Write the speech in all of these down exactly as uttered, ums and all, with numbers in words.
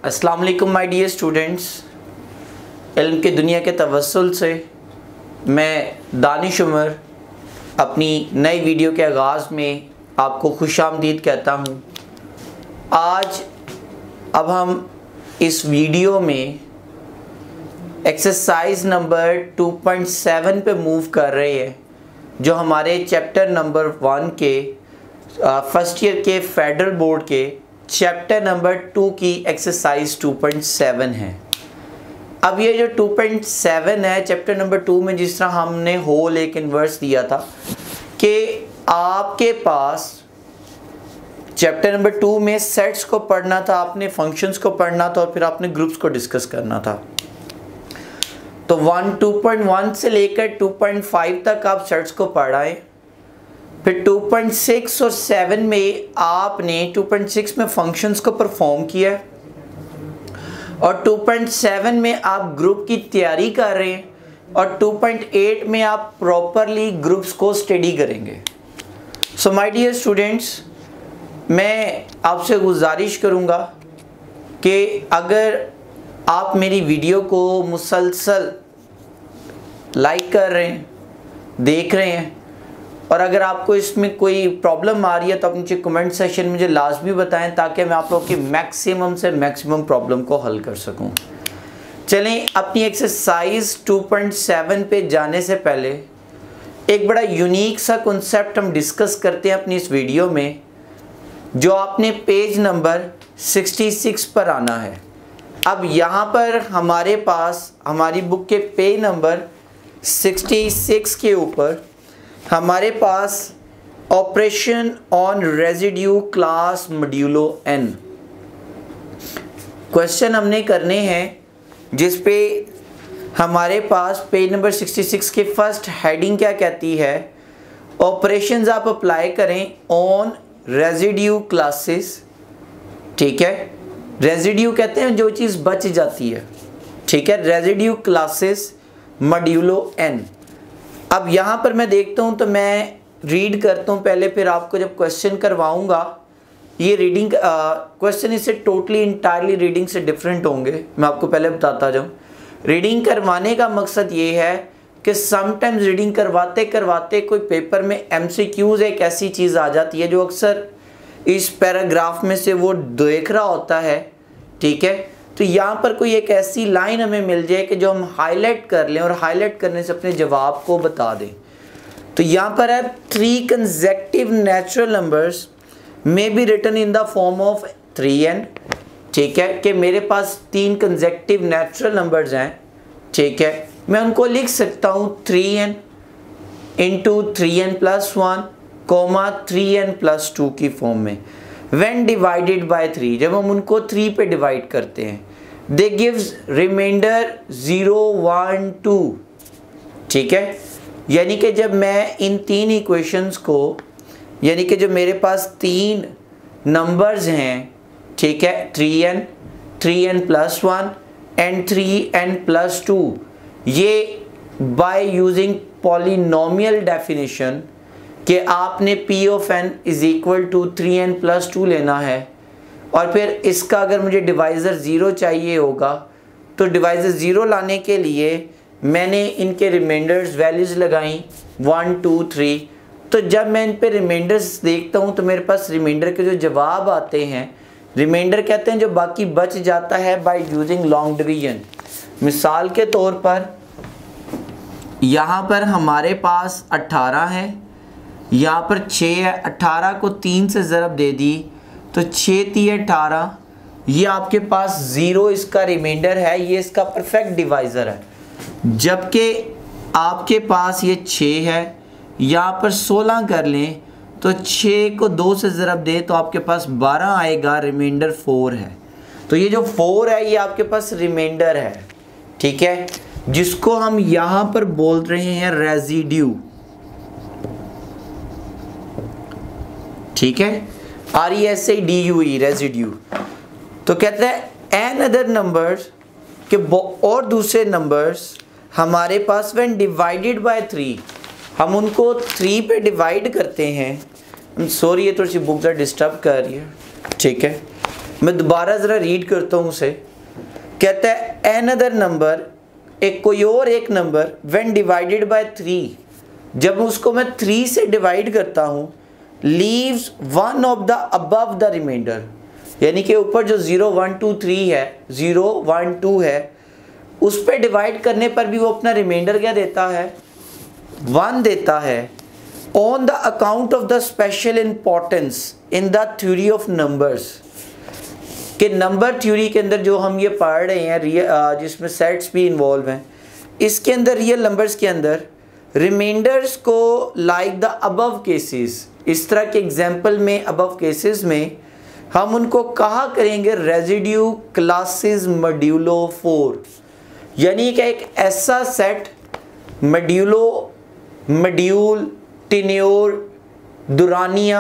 अस्सलाम वालेकुम my dear students. इल्म की दुनिया के तवस्सुल से मैं दानिश उमर अपनी नई वीडियो के आगाज़ में आपको खुशामदीद कहता हूँ। आज अब हम इस वीडियो में exercise number two point seven पे मूव कर रहे हैं, जो हमारे चैप्टर नंबर वन के फर्स्ट ईयर के फेडरल बोर्ड के चैप्टर नंबर टू की एक्सरसाइज टू पॉइंट सेवन है। अब ये जो टू पॉइंट सेवन है चैप्टर नंबर टू में, जिस तरह हमने होल एक इन्वर्स दिया था कि आपके पास चैप्टर नंबर टू में सेट्स को पढ़ना था, आपने फंक्शंस को पढ़ना था और फिर आपने ग्रुप्स को डिस्कस करना था। तो वन टू पॉइंट वन से लेकर टू पॉइंट फाइव तक आप सेट्स को पढ़ाएं। फिर टू पॉइंट सिक्स और सेवन में आपने टू पॉइंट सिक्स में फंक्शंस को परफॉर्म किया और टू पॉइंट सेवन में आप ग्रुप की तैयारी कर रहे हैं और टू पॉइंट एट में आप प्रॉपरली ग्रुप्स को स्टडी करेंगे। सो माय डियर स्टूडेंट्स, मैं आपसे गुजारिश करूंगा कि अगर आप मेरी वीडियो को मुसलसल लाइक कर रहे हैं, देख रहे हैं, और अगर आपको इसमें कोई प्रॉब्लम आ रही है तो आप नीचे कमेंट सेक्शन में मुझे लाजमी बताएं, ताकि मैं आप लोगों की मैक्सिमम से मैक्सिमम प्रॉब्लम को हल कर सकूं। चलें, अपनी एक्सरसाइज टू पॉइंट सेवन पे जाने से पहले एक बड़ा यूनिक सा कॉन्सेप्ट हम डिस्कस करते हैं अपनी इस वीडियो में, जो आपने पेज नंबर सिक्सटी सिक्स पर आना है। अब यहाँ पर हमारे पास हमारी बुक के पेज नंबर सिक्सटी सिक्स के ऊपर हमारे पास operation on residue class modulo n question हमने करने हैं, जिस पे हमारे पास पेज नंबर सिक्सटी सिक्स के फर्स्ट हेडिंग क्या कहती है, ऑपरेशंस आप अप्लाई करें ऑन रेजिड्यू क्लासेस। ठीक है, रेजिड्यू कहते हैं जो चीज़ बच जाती है। ठीक है, रेजिड्यू क्लासेस मॉड्यूलो एन। अब यहाँ पर मैं देखता हूँ तो मैं रीड करता हूँ पहले, फिर आपको जब क्वेश्चन करवाऊँगा ये रीडिंग क्वेश्चन इससे टोटली इंटायरली रीडिंग से डिफरेंट होंगे, मैं आपको पहले बताता जाऊँ। रीडिंग करवाने का मकसद ये है कि समटाइम्स रीडिंग करवाते करवाते कोई पेपर में एमसीक्यूज एक ऐसी चीज़ आ जाती है जो अक्सर इस पैराग्राफ में से वो देख रहा होता है। ठीक है, तो यहाँ पर कोई एक ऐसी लाइन हमें मिल जाए कि जो हम हाईलाइट कर लें और हाईलाइट करने से अपने जवाब को बता दें। तो यहाँ पर है three consecutive natural numbers may be written in the form of three n. ठीक है, कि मेरे पास तीन कंसेक्टिव नेचुरल नंबर्स हैं। ठीक है, मैं उनको लिख सकता हूँ three n into three n plus one comma three n plus two की फॉर्म में। When divided by थ्री, जब हम उनको थ्री पे डिवाइड करते हैं, they gives remainder zero one two. ठीक है, यानी कि जब मैं इन तीन इक्वेशंस को, यानी कि जो मेरे पास तीन नंबर्स हैं, ठीक है, three n three n plus one and three n plus two, ये बाय यूजिंग पॉलिनोमियल डेफिनेशन कि आपने P of n is equal to three n plus two लेना है, और फिर इसका अगर मुझे डिवाइज़र ज़ीरो चाहिए होगा तो डिवाइज़र ज़ीरो लाने के लिए मैंने इनके रिमाइंडर्स वैल्यूज़ लगाई वन टू थ्री। तो जब मैं इन पे रिमाइंडर्स देखता हूँ तो मेरे पास रिमाइंडर के जो जवाब आते हैं, रिमाइंडर कहते हैं जो बाकी बच जाता है बाय यूजिंग लॉन्ग डिवीजन। मिसाल के तौर पर यहाँ पर हमारे पास अट्ठारह है, यहाँ पर छः है, अट्ठारह को तीन से ज़रब दे दी तो छः तीन अठारह, ये आपके पास ज़ीरो इसका रिमाइंडर है, ये इसका परफेक्ट डिवाइज़र है। जबकि आपके पास ये छः है, यहाँ पर सोलह कर लें तो छः को दो से ज़रब दे तो आपके पास बारह आएगा, रिमाइंडर फोर है। तो ये जो फोर है ये आपके पास रिमाइंडर है। ठीक है, जिसको हम यहाँ पर बोल रहे हैं रेजिड्यू। ठीक है, R E S A D U E, residue. तो कहते हैं एन अदर नंबर्स के और दूसरे नंबर्स हमारे पास व्हेन डिवाइडेड बाय थ्री, हम उनको थ्री पे डिवाइड करते हैं। सॉरी, ये थोड़ी सी बुक ज़रा डिस्टर्ब कर रही है। ठीक है, मैं दोबारा ज़रा रीड करता हूँ उसे। कहता है एन अदर नंबर, एक कोई और एक number when divided by three, जब उसको मैं थ्री से डिवाइड करता हूँ, leaves one of the above the remainder, यानी कि ऊपर जो ज़ीरो वन टू थ्री है, ज़ीरो वन टू है, उस पर डिवाइड करने पर भी वो अपना रिमाइंडर क्या देता है, वन देता है। On the account of the special importance in the theory of numbers, कि नंबर थ्योरी के अंदर जो हम ये पढ़ रहे हैं, जिसमें सेट्स भी इन्वॉल्व हैं, इसके अंदर रियल नंबर्स के अंदर रिमाइंडर्स को लाइक द अबव केसेस, इस तरह के एग्जाम्पल में अबव केसेस में हम उनको कहा करेंगे रेजिड्यू क्लासेस मॉड्यूलो फोर, यानी कि एक ऐसा सेट मॉड्यूलो, मॉड्यूल, टेन्योर, दुरानिया,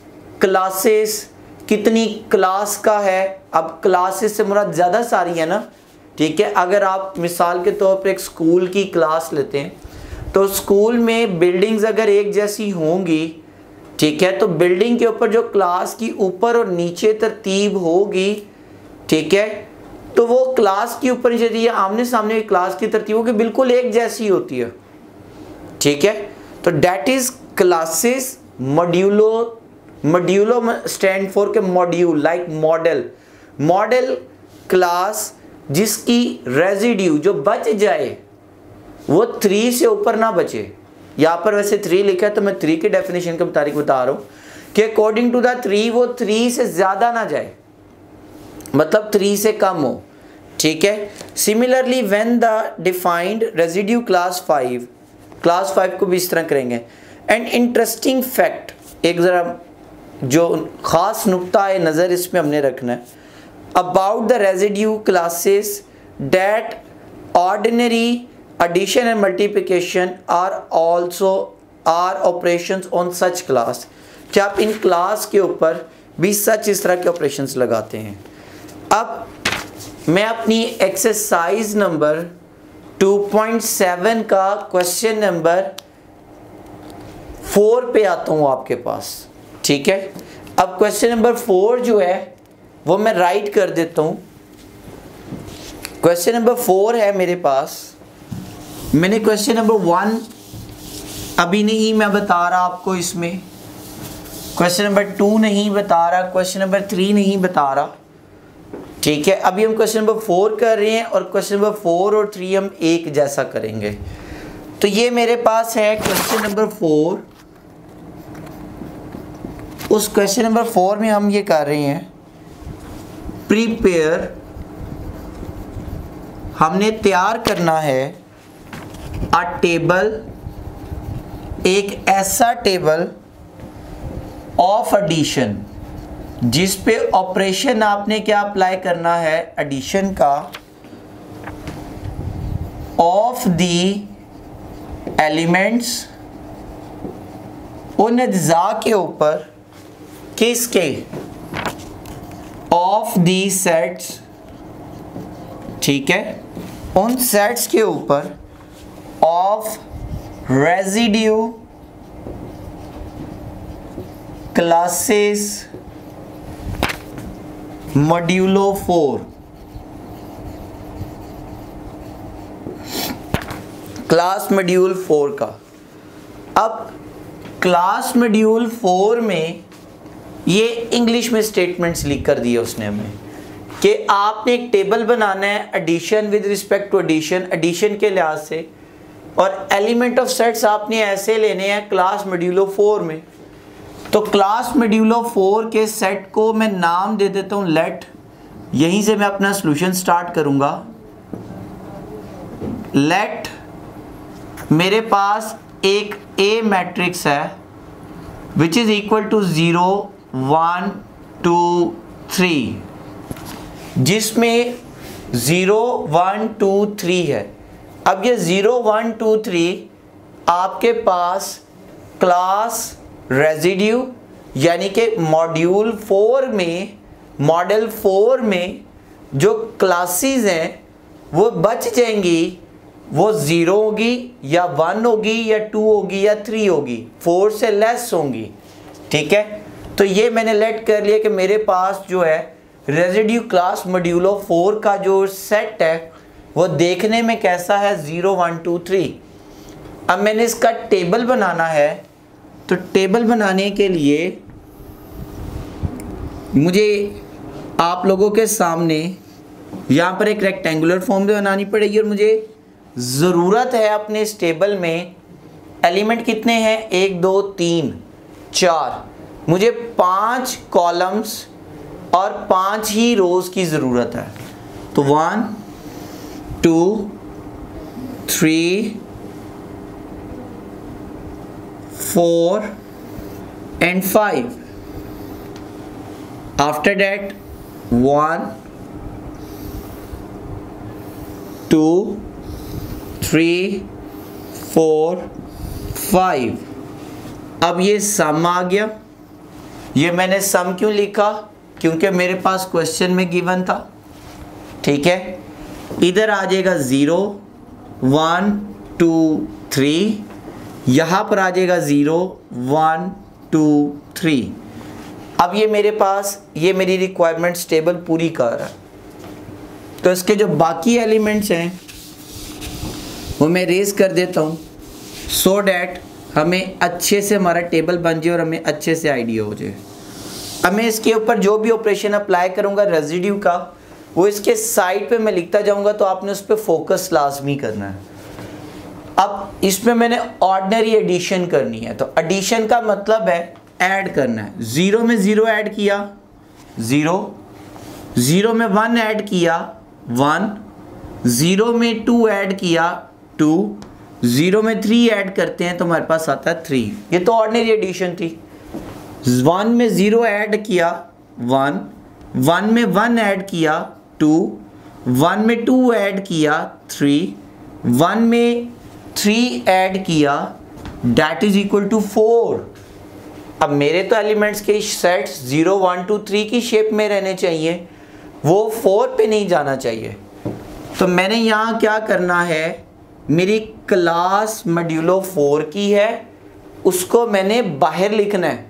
क्लासेस, कितनी क्लास का है। अब क्लासेस से मुराद ज़्यादा सारी है ना, ठीक है। अगर आप मिसाल के तौर पर एक स्कूल की क्लास लेते हैं, तो स्कूल में बिल्डिंग्स अगर एक जैसी होंगी, ठीक है, तो बिल्डिंग के ऊपर जो क्लास की ऊपर और नीचे तरतीब होगी, ठीक है, तो वो क्लास के ऊपर नीचे ये आमने सामने क्लास की तरतीब होगी, बिल्कुल एक जैसी होती है, ठीक है। तो that is classes modulo, modulo stand for के module, like model, model class जिसकी रेजिड्यू जो बच जाए वो थ्री से ऊपर ना बचे। यहाँ पर वैसे थ्री लिखा है तो मैं थ्री के डेफिनेशन के मुताबिक बता रहा हूँ कि अकॉर्डिंग टू द थ्री वो थ्री से ज़्यादा ना जाए, मतलब थ्री से कम हो, ठीक है। Similarly when the defined residue class five, class five को भी इस तरह करेंगे। एंड इंटरेस्टिंग फैक्ट, एक ज़रा जो ख़ास नुक्ता है नज़र इसमें हमने रखना है, about the residue classes that ordinary addition and multiplication are also are operations on such class, कि आप इन क्लास के ऊपर भी सच इस तरह के ऑपरेशंस लगाते हैं। अब मैं अपनी exercise number two point seven का क्वेश्चन नंबर फोर पे आता हूँ आपके पास, ठीक है। अब क्वेश्चन नंबर फोर जो है वो मैं राइट कर देता हूँ। क्वेश्चन नंबर फोर है मेरे पास। मैंने क्वेश्चन नंबर वन अभी नहीं मैं बता रहा आपको, इसमें क्वेश्चन नंबर टू नहीं बता रहा, क्वेश्चन नंबर थ्री नहीं बता रहा, ठीक है। अभी हम क्वेश्चन नंबर फोर कर रहे हैं और क्वेश्चन नंबर फोर और थ्री हम एक जैसा करेंगे। तो ये मेरे पास है क्वेश्चन नंबर फोर। उस क्वेश्चन नंबर फोर में हम ये कर रहे हैं प्रिपेयर, हमने तैयार करना है अ टेबल, एक ऐसा टेबल ऑफ एडिशन जिस पे ऑपरेशन आपने क्या अप्लाई करना है, एडिशन का, ऑफ दी एलिमेंट्स, उन अज्जा के ऊपर, किसके, ऑफ दी सेट्स, ठीक है, उन सेट्स के ऊपर of residue classes modulo four, class module four का। अब क्लास मॉड्यूल फोर में ये इंग्लिश में स्टेटमेंट्स लिख कर दिए उसने हमें कि आपने एक टेबल बनाना है addition with respect to addition, addition के लिहाज से, और एलिमेंट ऑफ सेट्स आपने ऐसे लेने हैं क्लास मॉड्यूलो फोर में। तो क्लास मॉड्यूलो फोर के सेट को मैं नाम दे देता हूँ लेट, यहीं से मैं अपना सॉल्यूशन स्टार्ट करूँगा। लेट मेरे पास एक ए मैट्रिक्स है which is equal to zero one two three, जिसमें ज़ीरो वन टू थ्री है। अब ये ज़ीरो वन टू थ्री आपके पास क्लास रेजिड्यू यानी कि मॉड्यूल फोर में, मॉडल फोर में जो क्लासेस हैं वो बच जाएंगी, वो ज़ीरो होगी या वन होगी या टू होगी या थ्री होगी, फोर से लेस होंगी, ठीक है। तो ये मैंने लेट कर लिया कि मेरे पास जो है रेजिड्यू क्लास मॉड्यूलो फोर का जो सेट है वो देखने में कैसा है, ज़ीरो वन टू थ्री। अब मैंने इसका टेबल बनाना है, तो टेबल बनाने के लिए मुझे आप लोगों के सामने यहाँ पर एक रेक्टेंगुलर फॉर्म भी बनानी पड़ेगी और मुझे ज़रूरत है अपने इस टेबल में एलिमेंट कितने हैं, एक दो तीन चार, मुझे पांच कॉलम्स और पांच ही रोज की ज़रूरत है। तो one two three four and five. After that one two three four five. अब ये सम आ गया। ये मैंने सम क्यों लिखा, क्योंकि मेरे पास क्वेश्चन में गिवन था। ठीक है, इधर आ जाएगा ज़ीरो वन टू थ्री, यहाँ पर आ जाएगा ज़ीरो वन टू थ्री। अब ये मेरे पास, ये मेरी रिक्वायरमेंट्स टेबल पूरी कर रहा है। तो इसके जो बाकी एलिमेंट्स हैं वो मैं रेज कर देता हूँ, सो डैट हमें अच्छे से हमारा टेबल बन जाए और हमें अच्छे से आइडिया हो जाए। अब मैं इसके ऊपर जो भी ऑपरेशन अप्लाई करूँगा रेजिड्यू का, वो इसके साइड पे मैं लिखता जाऊँगा, तो आपने उस पर फोकस लाजमी करना है। अब इसमें मैंने ऑर्डिनरी एडिशन करनी है, तो एडिशन का मतलब है ऐड करना है। ज़ीरो में ज़ीरो ऐड किया ज़ीरो, ज़ीरो में वन ऐड किया वन, ज़ीरो में टू ऐड किया टू, ज़ीरो में थ्री ऐड करते हैं तो हमारे पास आता है थ्री। ये तो ऑर्डिनरी एडिशन थी। वन में ज़ीरो ऐड किया वन, वन में वन ऐड किया टू, वन में टू ऐड किया थ्री, वन में थ्री ऐड किया, that is equal to four. अब मेरे तो एलिमेंट्स के sets zero one two three की शेप में रहने चाहिए, वो फोर पे नहीं जाना चाहिए। तो मैंने यहाँ क्या करना है, मेरी क्लास मॉड्यूलो फोर की है, उसको मैंने बाहर लिखना है।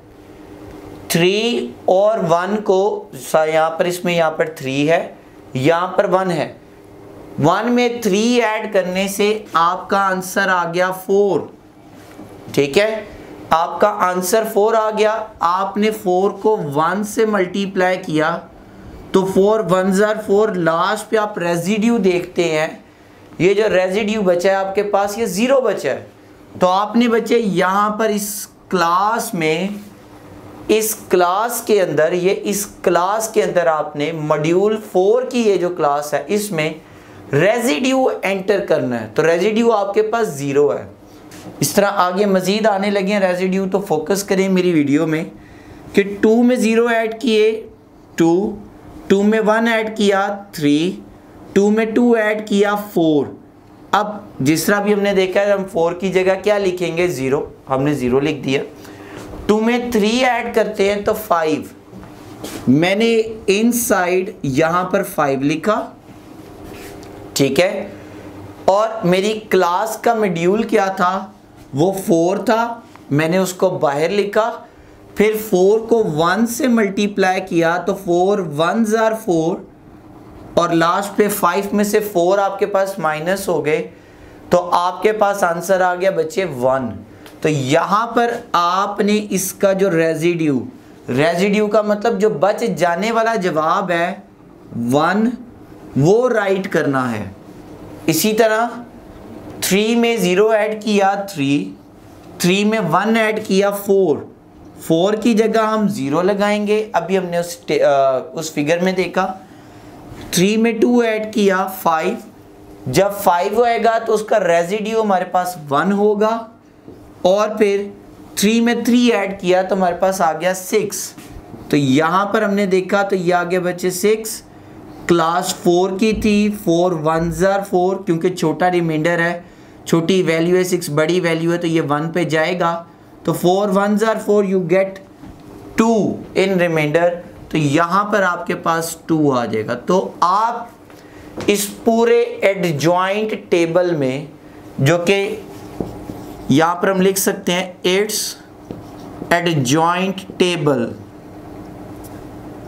थ्री और वन को यहाँ पर, इसमें यहाँ पर थ्री है, यहाँ पर वन है। वन में थ्री ऐड करने से आपका आंसर आ गया फोर। ठीक है, आपका आंसर फोर आ गया। आपने फोर को वन से मल्टीप्लाई किया तो फोर वन ज़ार फोर, लास्ट पे आप रेजिड्यू देखते हैं, ये जो रेजिड्यू बचा है आपके पास, ये ज़ीरो बचा है। तो आपने बचे यहाँ पर इस क्लास में, इस क्लास के अंदर, ये इस क्लास के अंदर आपने मॉड्यूल फोर की ये जो क्लास है इसमें रेजिड्यू एंटर करना है। तो रेजिड्यू आपके पास ज़ीरो है। इस तरह आगे मज़ीद आने लगे हैं रेजिड्यू, तो फोकस करें मेरी वीडियो में कि टू में ज़ीरो ऐड किए टू, टू में वन ऐड किया थ्री, टू में टू ऐड किया फोर। अब जिस तरह भी हमने देखा है, हम फोर की जगह क्या लिखेंगे, ज़ीरो, हमने ज़ीरो लिख दिया। टू में थ्री ऐड करते हैं तो फाइव, मैंने इनसाइड यहाँ पर फाइव लिखा। ठीक है, और मेरी क्लास का मॉड्यूल क्या था, वो फोर था, मैंने उसको बाहर लिखा। फिर फोर को वन से मल्टीप्लाई किया तो फोर वन ज़ार फोर, और लास्ट पे फाइव में से फोर आपके पास माइनस हो गए, तो आपके पास आंसर आ गया बच्चे वन। तो यहाँ पर आपने इसका जो रेजिड्यू, रेजिड्यू का मतलब जो बच जाने वाला जवाब है वन, वो राइट करना है। इसी तरह थ्री में ज़ीरो ऐड किया थ्री, थ्री में वन ऐड किया फोर, फोर की जगह हम ज़ीरो लगाएंगे। अभी हमने उस आ, उस फिगर में देखा, थ्री में टू ऐड किया फाइव, जब फाइव होएगा तो उसका रेजिड्यू हमारे पास वन होगा, और फिर थ्री में थ्री ऐड किया तो हमारे पास आ गया सिक्स। तो यहाँ पर हमने देखा तो ये आ गया बच्चे सिक्स। क्लास फोर की थी, फोर वन ज़ार फोर, क्योंकि छोटा रिमाइंडर है, छोटी वैल्यू है, सिक्स बड़ी वैल्यू है, तो ये वन पे जाएगा। तो फोर वन ज़ार four, you get two in remainder, तो यहाँ पर आपके पास टू आ जाएगा। तो आप इस पूरे एडजॉइंट टेबल में, जो कि यहाँ पर हम लिख सकते हैं it's adjoint table,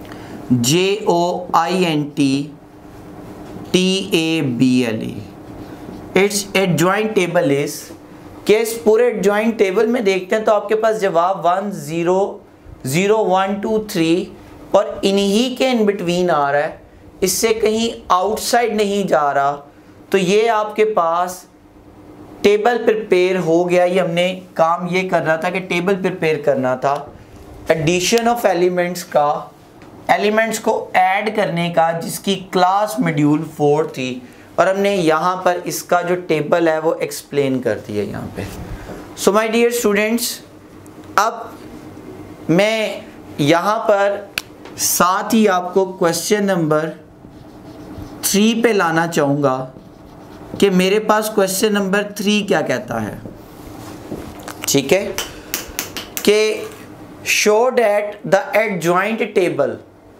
J O I N T T A B L E. It's adjoint table is कि इस पूरे एडजॉइंट टेबल में देखते हैं तो आपके पास जवाब one zero zero one two three और इन्हीं के इन बिटवीन आ रहा है, इससे कहीं आउटसाइड नहीं जा रहा। तो ये आपके पास टेबल प्रिपेयर हो गया। ये हमने काम ये करना था कि टेबल प्रिपेयर करना था, एडिशन ऑफ एलिमेंट्स का, एलिमेंट्स को ऐड करने का, जिसकी क्लास मॉड्यूल फोर थी और हमने यहाँ पर इसका जो टेबल है वो एक्सप्लेन कर दिया यहाँ पे। सो माय डियर स्टूडेंट्स, अब मैं यहाँ पर साथ ही आपको क्वेश्चन नंबर थ्री पे लाना चाहूँगा कि मेरे पास क्वेश्चन नंबर थ्री क्या कहता है। ठीक है, कि show that the adjoint table,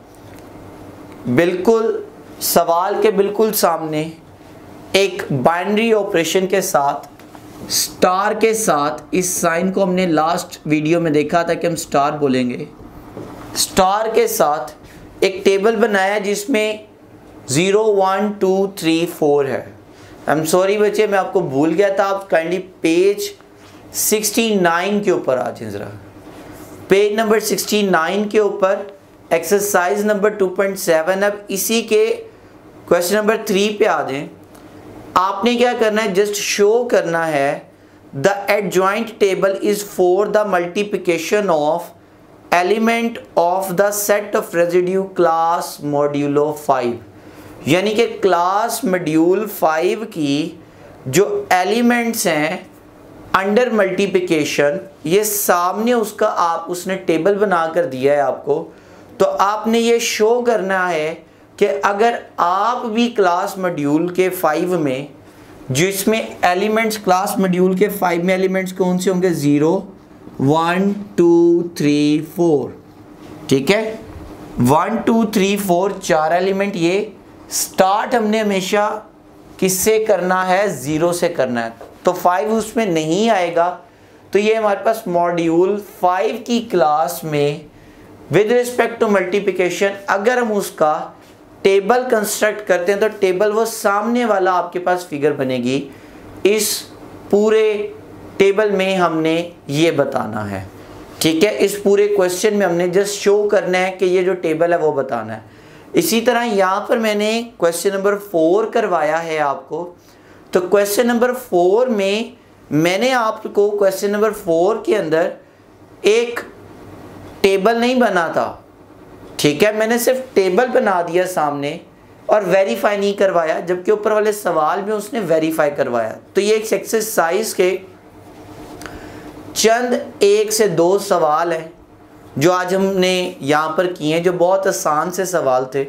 बिल्कुल सवाल के बिल्कुल सामने एक बाइनरी ऑपरेशन के साथ, स्टार के साथ, इस साइन को हमने लास्ट वीडियो में देखा था कि हम स्टार बोलेंगे, स्टार के साथ एक टेबल बनाया जिसमें zero one two three four है। आई एम सॉरी बच्चे, मैं आपको भूल गया था। आप काइंडली पेज सिक्सटी नाइन के ऊपर आ जाए ज़रा, पेज नंबर सिक्सटी नाइन के ऊपर exercise number two point seven. अब इसी के क्वेश्चन नंबर थ्री पे आ जाएं। आपने क्या करना है, जस्ट शो करना है the adjoint table is for the multiplication of element of the set of residue class modulo five, यानी कि क्लास मॉड्यूल फाइव की जो एलिमेंट्स हैं अंडर मल्टीप्लिकेशन, ये सामने उसका आप उसने टेबल बना कर दिया है आपको। तो आपने ये शो करना है कि अगर आप भी क्लास मॉड्यूल के फाइव में, जिसमें एलिमेंट्स क्लास मॉड्यूल के फाइव में एलिमेंट्स कौन से होंगे, zero one two three four. ठीक है, वन टू थ्री फोर चार एलिमेंट। ये स्टार्ट हमने हमेशा किससे करना है, ज़ीरो से करना है, तो फाइव उसमें नहीं आएगा। तो ये हमारे पास मॉड्यूल फाइव की क्लास में विद रिस्पेक्ट टू मल्टीप्लिकेशन अगर हम उसका टेबल कंस्ट्रक्ट करते हैं तो टेबल वो सामने वाला आपके पास फिगर बनेगी। इस पूरे टेबल में हमने ये बताना है। ठीक है, इस पूरे क्वेश्चन में हमने जस्ट शो करना है कि ये जो टेबल है वो बताना है। इसी तरह यहाँ पर मैंने क्वेश्चन नंबर फोर करवाया है आपको। तो क्वेश्चन नंबर फोर में मैंने आपको क्वेश्चन नंबर फोर के अंदर एक टेबल नहीं बना था। ठीक है, मैंने सिर्फ टेबल बना दिया सामने और वेरीफाई नहीं करवाया, जबकि ऊपर वाले सवाल में उसने वेरीफाई करवाया। तो ये एक एक्सरसाइज के चंद एक से दो सवाल हैं जो आज हमने यहाँ पर किए हैं, जो बहुत आसान से सवाल थे।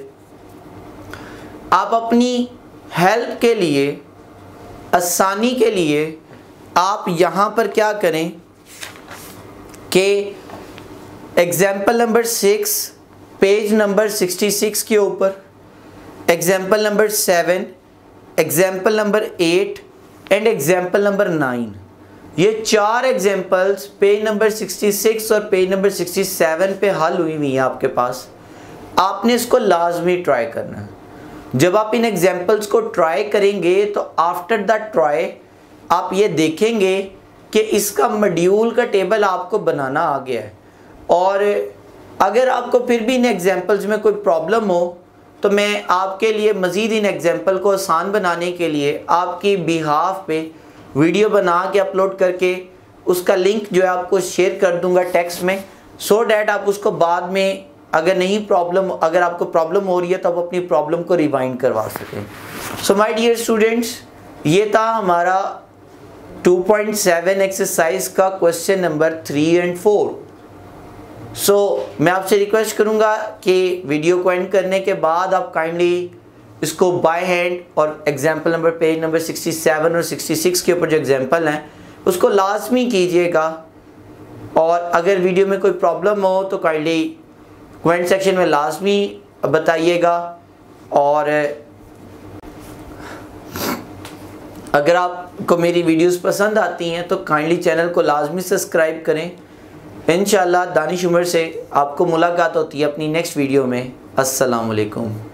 आप अपनी हेल्प के लिए, आसानी के लिए आप यहाँ पर क्या करें कि example number six page number sixty six के ऊपर, example number seven, example number eight and example number nine, ये चार examples page number sixty six और पेज नंबर सिक्सटी सेवन पे हल हुई हुई है आपके पास। आपने इसको लाजमी ट्राई करना है। जब आप इन एग्जाम्पल्स को ट्राई करेंगे तो आफ्टर द ट्राई आप ये देखेंगे कि इसका मॉड्यूल का टेबल आपको बनाना आ गया है। और अगर आपको फिर भी इन एग्जाम्पल्स में कोई प्रॉब्लम हो तो मैं आपके लिए मज़ीद इन एग्जाम्पल को आसान बनाने के लिए आपकी बिहाफ पे वीडियो बना के अपलोड करके उसका लिंक जो है आपको शेयर कर दूंगा टेक्स्ट में, सो डैट आप उसको बाद में अगर नहीं प्रॉब्लम अगर आपको प्रॉब्लम हो रही है तो आप अपनी प्रॉब्लम को रिवाइंड करवा सकें। सो माय डियर स्टूडेंट्स, ये था हमारा टू पॉइंट सेवन एक्सरसाइज का question number three and four. So so, मैं आपसे रिक्वेस्ट करूंगा कि वीडियो को एंड करने के बाद आप काइंडली इसको बाय हैंड और example number page number sixty seven और सिक्सटी सिक्स के ऊपर जो एग्जाम्पल हैं उसको लाजमी कीजिएगा। और अगर वीडियो में कोई प्रॉब्लम हो तो काइंडली कमेंट सेक्शन में लाजमी बताइएगा। और अगर आपको मेरी वीडियोस पसंद आती हैं तो काइंडली चैनल को लाजमी सब्सक्राइब करें इंशाल्लाह दानिश उमर से आपको मुलाकात होती है अपनी नेक्स्ट वीडियो में। अस्सलाम वालेकुम।